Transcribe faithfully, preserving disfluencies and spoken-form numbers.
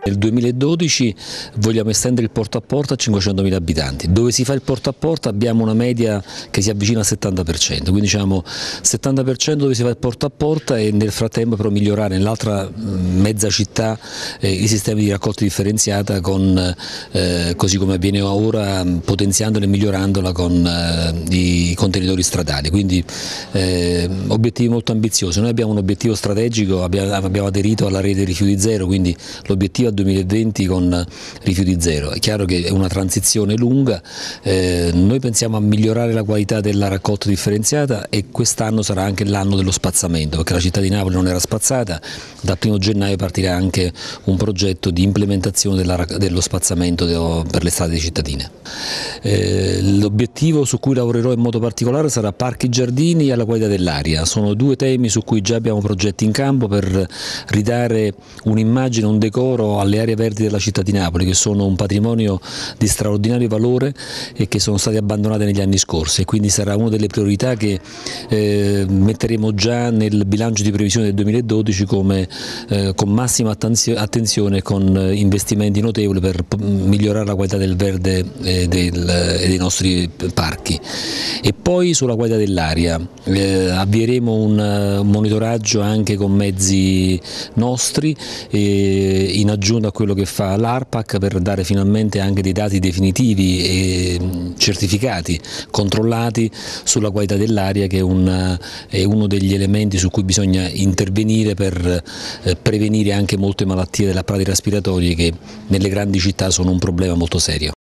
Nel duemiladodici vogliamo estendere il porta a porta a cinquecentomila abitanti. Dove si fa il porta a porta abbiamo una media che si avvicina al settanta per cento, quindi diciamo settanta per cento dove si fa il porta a porta e nel frattempo però migliorare nell'altra mezza città eh, i sistemi di raccolta differenziata con, eh, così come avviene ora, potenziandola e migliorandola con eh, i contenitori stradali. Quindi eh, obiettivi molto ambiziosi. Noi abbiamo un obiettivo strategico, abbiamo, abbiamo aderito alla rete rifiuti zero, quindi l'obiettivo duemilaventi con rifiuti zero. È chiaro che è una transizione lunga, eh, noi pensiamo a migliorare la qualità della raccolta differenziata e quest'anno sarà anche l'anno dello spazzamento, perché la città di Napoli non era spazzata, dal primo gennaio partirà anche un progetto di implementazione della, dello spazzamento de, per le strade cittadine. Eh, l'obiettivo su cui lavorerò in modo particolare sarà parchi giardini e la qualità dell'aria. Sono due temi su cui già abbiamo progetti in campo per ridare un'immagine, un decoro alle aree verdi della città di Napoli, che sono un patrimonio di straordinario valore e che sono state abbandonate negli anni scorsi, e quindi sarà una delle priorità che eh, metteremo già nel bilancio di previsione del duemiladodici come, eh, con massima attenzione, con investimenti notevoli per migliorare la qualità del verde e, del, e dei nostri parchi. E poi sulla qualità dell'aria eh, avvieremo un monitoraggio anche con mezzi nostri e in aggiunta a quello che fa l'ARPAC, per dare finalmente anche dei dati definitivi e certificati, controllati sulla qualità dell'aria, che è, un, è uno degli elementi su cui bisogna intervenire per eh, prevenire anche molte malattie delle apparati respiratori che nelle grandi città sono un problema molto serio.